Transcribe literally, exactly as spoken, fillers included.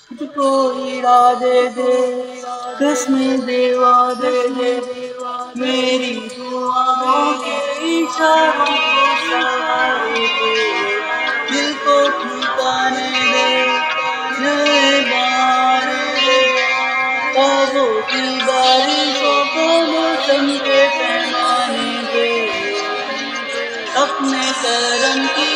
तुझको इरादे दे कृष्ण देवा दे दे मेरी दुआओं के इशारों को सहारे दे दिल को ठिकाने दे नए बहाने दे ख्वाबों की बारिशों को मौसम के पैमाने दे अपने करम की